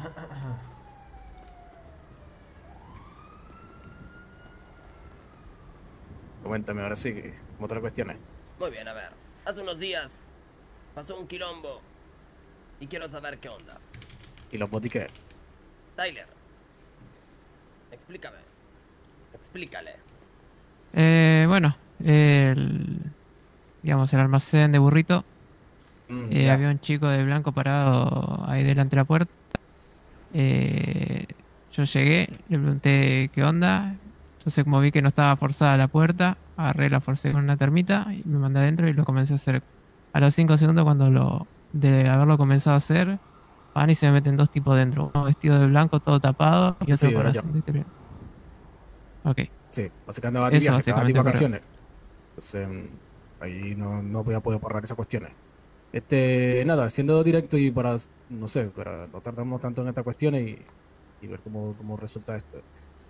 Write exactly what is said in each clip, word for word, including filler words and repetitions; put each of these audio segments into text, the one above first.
Coméntame ahora sí, ¿cómo te la cuestiones? Muy bien, a ver. Hace unos días pasó un quilombo y quiero saber qué onda. ¿Y los botis qué? Tyler, explícame. Explícale. Eh, bueno, el, digamos, el almacén de burrito. Mm, Eh, ya. había un chico de blanco parado ahí delante de la puerta. Eh, yo llegué, le pregunté qué onda. Entonces, como vi que no estaba forzada la puerta, agarré la forcé con una termita y me mandé adentro y lo comencé a hacer. A los cinco segundos, cuando lo de haberlo comenzado a hacer, van y se me meten dos tipos dentro. Uno vestido de blanco, todo tapado, y otro Sí, con era yo. acento italiano. Ok, Sí, básicamente andaba de eso viaje, estaba de básicamente fue. vacaciones. Entonces, mm, ahí no, no voy a poder borrar esas cuestiones. Este, nada, siendo directo y para, no sé, para no tardarnos tanto en estas cuestiones y, y ver cómo, cómo resulta esto.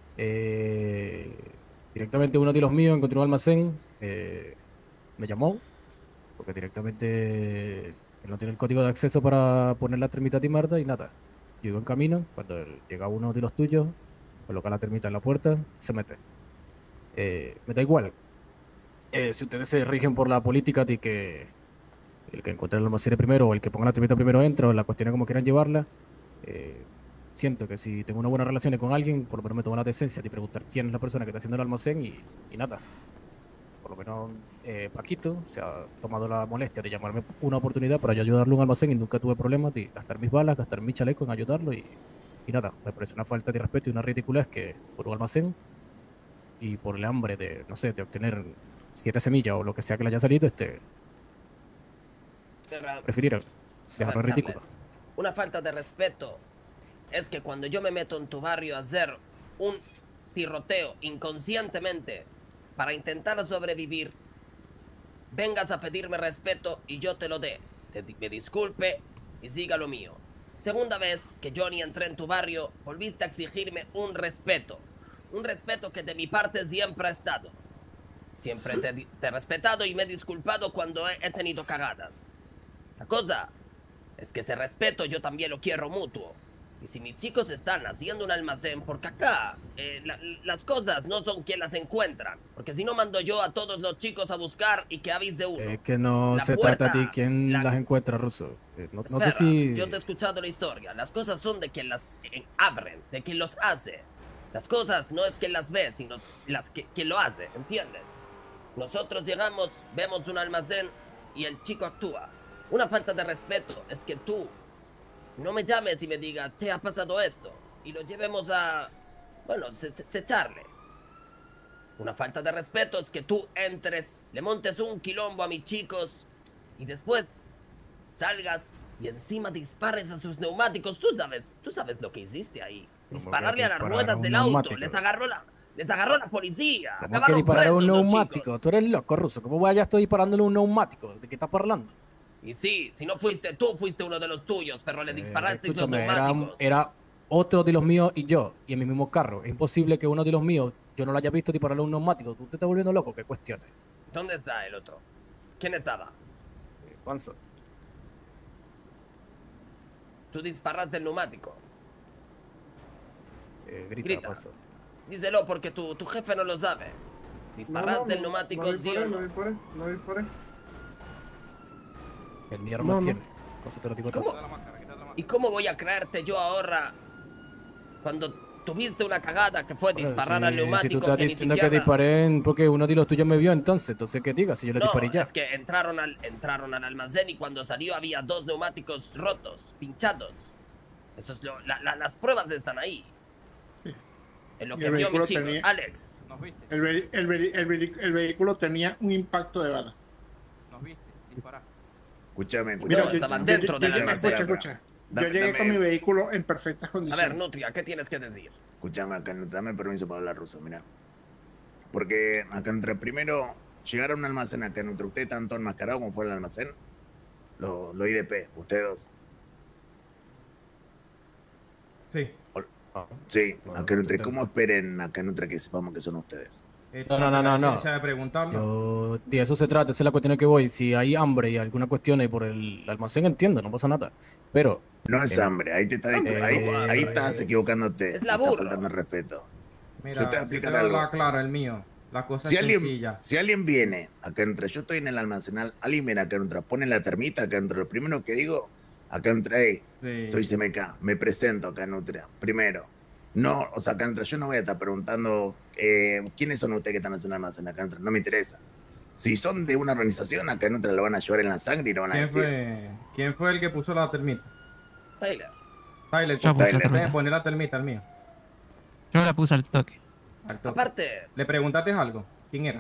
Eh, directamente uno de los míos encontró un almacén, eh, me llamó, porque directamente él no tiene el código de acceso para poner la termita Timarda y nada. Llegó en camino, cuando él- llega uno de los tuyos, coloca la termita en la puerta, se mete. Eh, me da igual. Eh, si ustedes se rigen por la política de que el que encuentre el almacén primero o el que ponga la termita primero entra, o la cuestión es como quieran llevarla, eh, siento que si tengo una buena relación con alguien, por lo menos me tomo la decencia de preguntar quién es la persona que está haciendo el almacén y, y nada. Por lo menos eh, Paquito se ha tomado la molestia de llamarme una oportunidad para yo ayudarle a un almacén y nunca tuve problemas de gastar mis balas, gastar mi chaleco en ayudarlo y, y nada, me parece una falta de respeto y una ridiculez que por un almacén y por el hambre de, no sé, de obtener siete semillas o lo que sea que le haya salido, este, A ver, prefirieron a dejarlo ver, en ridículo. Charles. Una falta de respeto es que cuando yo me meto en tu barrio a hacer un tiroteo inconscientemente para intentar sobrevivir, vengas a pedirme respeto y yo te lo dé. Te, me disculpe y siga lo mío. Segunda vez que Johnny entré en tu barrio, volviste a exigirme un respeto. Un respeto que de mi parte siempre ha estado. Siempre te, te he respetado y me he disculpado cuando he, he tenido cagadas. La cosa es que ese respeto yo también lo quiero mutuo. Y si mis chicos están haciendo un almacén, porque acá eh, la, las cosas no son quien las encuentran. Porque si no mando yo a todos los chicos a buscar y que avise uno. Es que no La se trata de puerta, quién la... las encuentra, Ruso. Eh, no, no sé Espera, yo si... te he escuchado la historia. Las cosas son de quien las eh, abren, de quien los hace. Las cosas no es quien las ve, sino las que, quien lo hace, ¿entiendes? Nosotros llegamos, vemos un almacén y el chico actúa. Una falta de respeto es que tú no me llames y me digas, che, ha pasado esto. Y lo llevemos a, bueno, se, se, se echarle. Una falta de respeto es que tú entres, le montes un quilombo a mis chicos y después salgas y encima dispares a sus neumáticos. Tú sabes, tú sabes lo que hiciste ahí. ¿Cómo voy a Dispararle a las disparar a ruedas un del auto. Les neumático? agarró la, les agarró la policía. ¿Cómo que Acabaron disparar a un presos los neumático? chicos. Tú eres loco, Ruso. ¿Cómo voy a estar disparándole a un neumático? ¿De qué estás hablando? Y sí, si no fuiste tú, fuiste uno de los tuyos, pero le Eh, disparasteis los escúchame, era, neumáticos. era otro de los míos y yo, y en mi mismo carro. Es imposible que uno de los míos yo no lo haya visto dispararle a un neumático. ¿Tú te estás volviendo loco? ¿Qué cuestiones? ¿Dónde está el otro? ¿Quién estaba? Eh, Juanzo. Tú disparas del neumático. Eh, grita, Grita. Juanzo. Díselo porque tu, tu jefe no lo sabe. Disparas No, no, del no, neumático, no sí o disparé, no. no disparé, no disparé. El mi arma No, no. tiene. Entonces te lo digo ¿Cómo? todo. ¿Y cómo voy a creerte yo ahora cuando tuviste una cagada que fue Bueno, disparar si, al si neumático tú estás que ni diciendo siquiera... que disparé en- porque uno de los tuyos me vio, entonces, entonces que diga, si yo le No, disparé ya. es que entraron al, entraron al almacén y cuando salió había dos neumáticos rotos, pinchados. Eso es lo, la, la, las pruebas están ahí. Sí. En lo Y que el vio mi vehículo chico, tenía- Alex. ¿Nos viste? El, ve- el, ve- el, ve- el vehículo tenía un impacto de bala. ¿Nos viste? Dispará. Escúchame, No, escúchame. estaban dentro del llegué- almacén. Escucha, escucha. Dame- yo llegué dame- con mi vehículo en perfectas A condiciones. ver, Nutria, ¿qué tienes que decir? Escúchame acá, dame permiso para hablar ruso, mira. Porque acá entre primero llegar a un almacén acá entre usted tanto enmascarado como fue el almacén, lo, lo I D P, ustedes dos. Sí. Sí, No, acá entre, no, ¿cómo no. esperen acá entre que sepamos que son ustedes? No, no, no, no, no. de preguntarlo. Yo, de eso se trata, esa es la cuestión en que voy. Si hay hambre y alguna cuestión ahí por el almacén, entiendo, no pasa nada. Pero No es Eh, hambre, ahí te está, Hambre, ahí, ¿cómo ahí hambre? estás equivocándote. Es te la está burra. faltando el respeto. Mira, Yo te voy a yo te explicar voy a hablar algo. claro el mío. La cosa Si es alguien, sencilla. si alguien viene acá entra, yo estoy en el almacenal, alguien viene acá entra, pone la termita acá entra, lo primero que digo, acá entra, hey, Sí. soy C M K, me presento acá Nutria, primero. No, o sea, acá entra, yo no voy a estar preguntando eh, quiénes son ustedes que están en el almacén acá entra, no me interesa. Si son de una organización, acá entra lo van a llevar en la sangre y lo van a ¿Quién decir. fue, ¿Quién fue el que puso la termita? Tyler. Tyler, Yo ¿por puse qué la Tyler. puedes termita. poner la termita al mío? Yo la puse al toque. Al toque. Aparte, ¿Le preguntaste algo? ¿Quién era?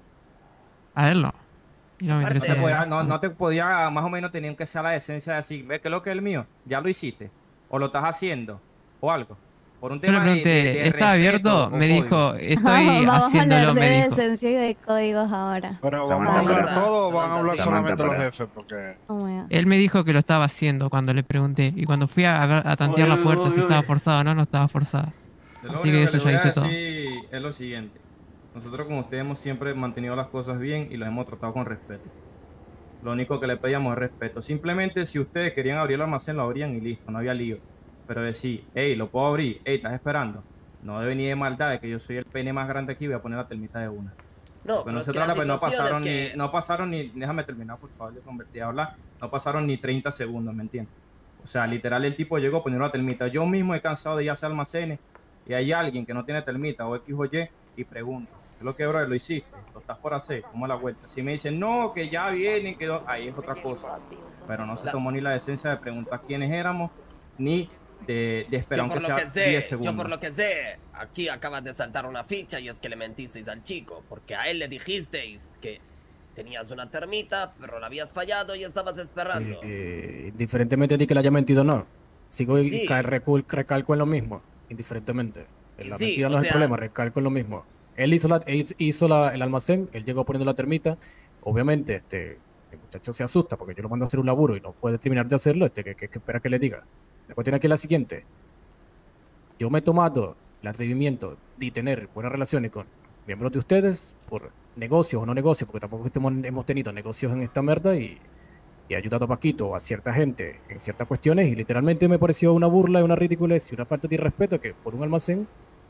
A él no. Y no me Aparte- No te, interesa. podía, no, no te podía, más o menos tenían que ser la esencia de decir, ve que lo que es el mío, ya lo hiciste, o lo estás haciendo, o algo. Por un Yo le tema de, pregunté, de- de ¿está respeto abierto? o Me código. dijo, estoy Vamos a haciéndolo, hablar me de dijo. esencia y de códigos ahora. Pero Samantha, vamos a hablar para. todo o van a hablar Samantha, solamente los para. jefes, porque Oh my God. Él me dijo que lo estaba haciendo cuando le pregunté. Y cuando fui a, a tantear la Uy, puerta uy, si estaba uy. forzada o no, no estaba forzada. Yo lo Así único que que eso les ya voy a hice todo. decir es lo siguiente. Nosotros con ustedes hemos siempre mantenido las cosas bien y las hemos tratado con respeto. Lo único que le pedíamos es respeto. Simplemente si ustedes querían abrir el almacén, lo abrían y listo, no había lío. Pero decir, hey, lo puedo abrir, hey, estás esperando. No debe ni de maldad, de que yo soy el pene más grande aquí, voy a poner la termita de una. no, Porque pero no es se que la trata, pues no situación pasaron es que- ni, no pasaron ni, déjame terminar por favor, yo convertí a hablar, no pasaron ni treinta segundos, ¿me entiendes? O sea, literal el tipo llegó a poner una termita. Yo mismo he cansado de ir a hacer almacenes y hay alguien que no tiene termita o X o Y y pregunto, ¿qué es lo que, bro, lo hiciste? ¿Lo estás por hacer? ¿Cómo es la vuelta? Si me dicen, no, que ya viene, quedó, ahí es otra cosa. Pero no se La- tomó ni la decencia de preguntar quiénes éramos, ni de, de esperar Yo aunque por lo sea que sé, diez yo segundos. por lo que sé, aquí acabas de saltar una ficha y es que le mentisteis al chico, porque a él le dijisteis que tenías una termita, pero la habías fallado y estabas esperando. Eh, eh, indiferentemente de que le haya mentido o no. Sigo y Sí. ca- recu- recalco en lo mismo, indiferentemente. Y La sí, mentira o no es el sea- problema, recalco en lo mismo. Él hizo, la, él hizo la- el almacén, él llegó poniendo la termita. Obviamente, este, el muchacho se asusta porque yo lo mando a hacer un laburo y no puede terminar de hacerlo. Este, que, que- que espera que le diga. La cuestión aquí es la siguiente. Yo me he tomado el atrevimiento de tener buenas relaciones con miembros de ustedes por negocios o no negocios, porque tampoco es que hemos, hemos tenido negocios en esta merda y, y he ayudado a Paquito o a cierta gente en ciertas cuestiones y literalmente me pareció una burla, una ridiculez y una falta de respeto que por un almacén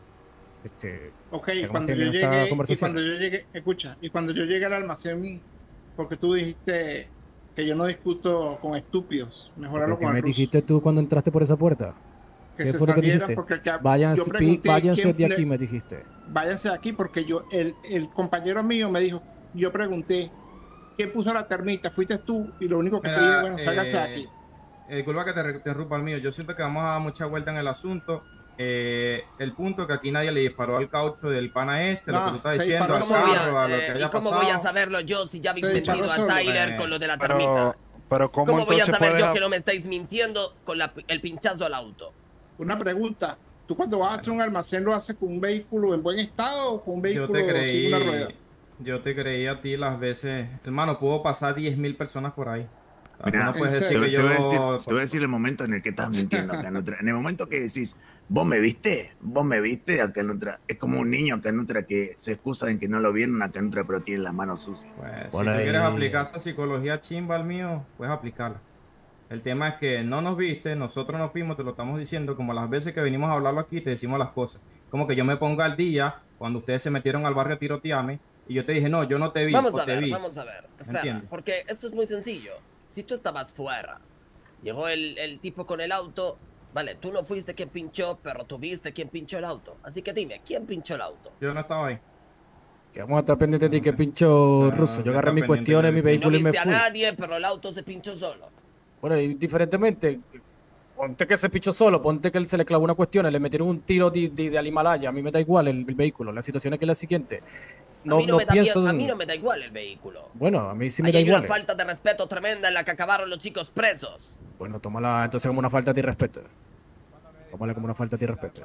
este, Ok, y hemos cuando yo tenido esta llegué, y conversación. cuando yo llegué, escucha, y cuando yo llegué al almacén, porque tú dijiste que yo no discuto con estúpidos, mejor hablo ¿Qué con me el ruso. dijiste tú cuando entraste por esa puerta? Que ¿Qué se fue lo que salieran dijiste? porque el que- Váyanse, yo pi- pregunté váyanse quién de le- aquí, me dijiste. váyanse de aquí porque yo, el, el compañero mío me dijo, yo pregunté, ¿quién puso la termita? Fuiste tú y lo único que te Mira, dije, bueno, sálganse de eh, aquí. eh, disculpa que te re- te interrumpa el mío. Yo siento que vamos a dar mucha vuelta en el asunto. Eh, el punto que aquí nadie le disparó al caucho del pana este, lo No, que tú estás se diciendo, disparó al ¿Cómo voy carro, a- a lo eh, que ¿Y haya cómo pasado. voy a saberlo yo si ya habéis Se disparó mentido a solo. Tyler Eh, con lo de la pero, termita? pero ¿cómo, ¿Cómo voy a entonces saber puedes yo hab- que no me estáis mintiendo con la- el pinchazo al auto? Una pregunta, ¿tú cuando vas a hacer un almacén lo haces con un vehículo en buen estado o con un Yo vehículo te sin una creí, rueda? yo te creí a ti las veces. Hermano, pudo pasar diez mil personas por ahí. O sea, tú Mirá, no puedes en decir Te, que te voy a yo... decir, te voy a decir el momento en el que estás mintiendo acá en otra. En el momento que decís, vos me viste, vos me viste acá en otra. Es como un niño acá en otra que se excusa en que no lo vieron acá en otra, pero tiene las manos sucias. Pues, si Por tú ahí. quieres aplicar esa psicología chimba al mío, puedes aplicarla. El tema es que no nos viste, nosotros nos fuimos, te lo estamos diciendo, como las veces que venimos a hablarlo aquí, te decimos las cosas. Como que yo me ponga al día cuando ustedes se metieron al barrio a tirotearme y yo te dije, no, yo no te vi, Vamos o a te ver, vi. vamos a ver. Espera, entiendes? porque esto es muy sencillo. Si tú estabas fuera, llegó el, el tipo con el auto, vale, tú no fuiste quien pinchó, pero tú viste quién pinchó el auto. Así que dime, ¿quién pinchó el auto? Yo no estaba ahí. Que vamos a estar pendientes de ti que pincho Ah, ruso. que Yo agarré está mis pendiente cuestiones, de- mi Y no vehículo y me viste a fui. nadie, pero el auto se pinchó solo. Bueno, y diferentemente, ponte que se pichó solo, ponte que él se le clavó una cuestión, le metieron un tiro de, de, de al Himalaya, a mí me da igual el, el vehículo. La situación es que es la siguiente. No, a, mí no no me da pienso. bien- a en- mí no me da igual el vehículo. Bueno, a mí sí me Ahí da hay igual. una falta de respeto tremenda en la que acabaron los chicos presos. Bueno, tómala entonces como una falta de respeto. Tómala como una falta de respeto.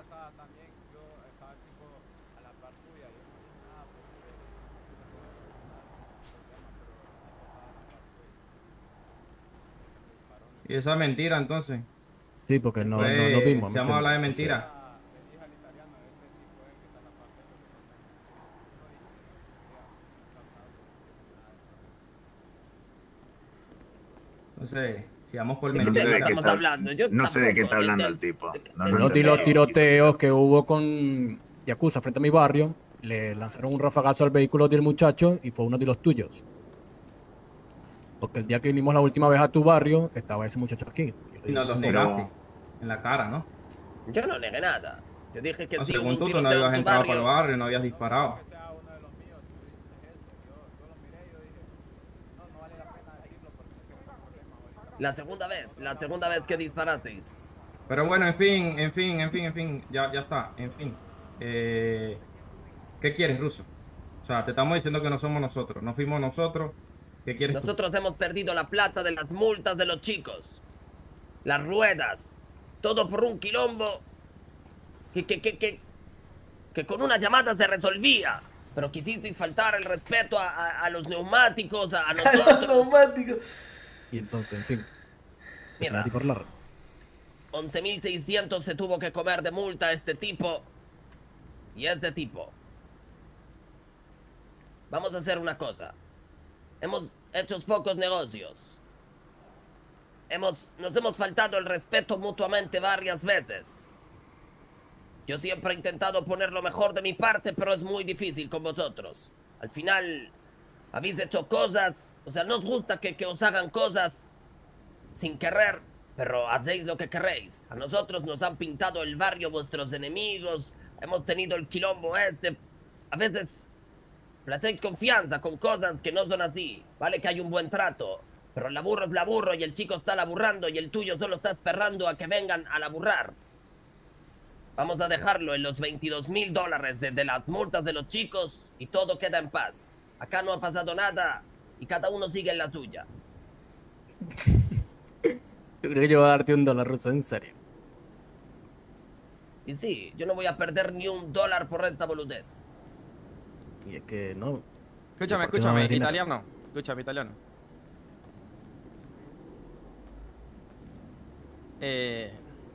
Y esa es mentira, entonces. Sí, porque no, Pues, no lo vimos. si ¿me vamos a hablar de entiendes? O sea, mentira. Entonces, Si vamos por No ¿De qué sé mentira. de qué estamos está hablando? Yo No sé de qué tampoco, está yo hablando te- el tipo. de- No, de- no Uno de entendí. los tiroteos que hubo con Yakuza frente a mi barrio, le lanzaron un rafagazo al vehículo del muchacho y fue uno de los tuyos. Porque el día que vinimos la última vez a tu barrio, estaba ese muchacho aquí. Yo le Y nos dije, los Pero- negaste. En la cara, ¿no? Yo no negué nada. Yo dije que No, sí hubo según un tú, tú no tiroteo habías en tu entrado para el barrio. barrio, no habías disparado. La segunda vez, la segunda vez que disparasteis. Pero bueno, en fin, en fin, en fin, en fin, ya, ya está, en fin. Eh, ¿Qué quieres, Ruso? O sea, te estamos diciendo que no somos nosotros, no fuimos nosotros. ¿Qué quieres tú? Nosotros hemos perdido la plata de las multas de los chicos. Las ruedas. Todo por un quilombo. Que, que, que, que, que con una llamada se resolvía. Pero quisisteis faltar el respeto a, a- a los neumáticos, a, a nosotros. Neumático. y entonces, en fin, Mira, me por largo. once mil seiscientos se tuvo que comer de multa este tipo. Y este tipo. Vamos a hacer una cosa. Hemos hecho pocos negocios. Hemos, nos hemos faltado el respeto mutuamente varias veces. Yo siempre he intentado poner lo mejor de mi parte, pero es muy difícil con vosotros. Al final, habéis hecho cosas, o sea, no os gusta que, que os hagan cosas sin querer, pero hacéis lo que queréis. A nosotros nos han pintado el barrio vuestros enemigos, hemos tenido el quilombo este. A veces le hacéis confianza con cosas que no son así. Vale que hay un buen trato, pero el aburro es el aburro y el chico está laburrando y el tuyo solo está esperando a que vengan a laburrar. Vamos a dejarlo en los veintidós mil dólares de, de las multas de los chicos y todo queda en paz. Acá no ha pasado nada y cada uno sigue en la suya. Yo creo que yo voy a darte un dólar, Ruso, en serio. Y sí, yo no voy a perder ni un dólar por esta boludez. Y es que no. Escúchame, ¿Por qué no me escúchame, das dinero? italiano. Escúchame, italiano. Eh,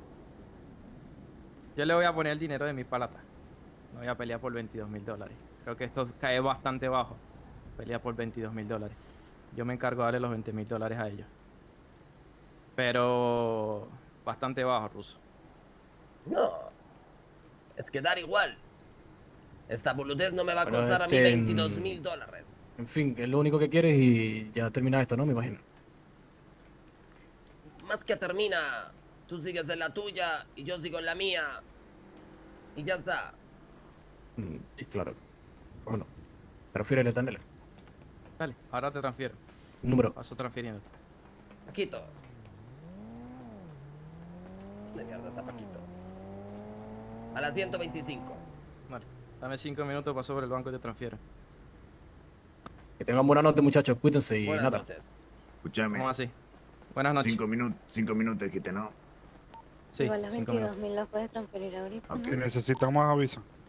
yo le voy a poner el dinero de mi palata. No voy a pelear por veintidós mil dólares. Creo que esto cae bastante bajo. Pelea por veintidós mil dólares. Yo me encargo de darle los veinte mil dólares a ellos. Pero bastante bajo, Ruso. No, es que dar igual. Esta boludez no me va a Pero costar a mí este, veintidós mil dólares. En fin, que es lo único que quieres y ya termina esto, ¿no? Me imagino. Más que termina, tú sigues en la tuya y yo sigo en la mía. Y ya está. Mm, claro. Bueno, transfiérele, Tanela. Dale, ahora te transfiero. Un número. Paso transfiriendo. Paquito. De mierda está Paquito. A las ciento veinticinco. Vale. Dame cinco minutos, paso por el banco y te transfiero. Que tengan buena noche, muchachos. Cuídense y Buenas nada. noches. Escúchame. ¿Cómo así? Buenas noches. Cinco minutos, cinco minutos dijiste, ¿no? Sí, Igual los cinco veintidós minutos. mil los puedes transferir ahorita. Ok. ¿no? Si necesitan más aviso.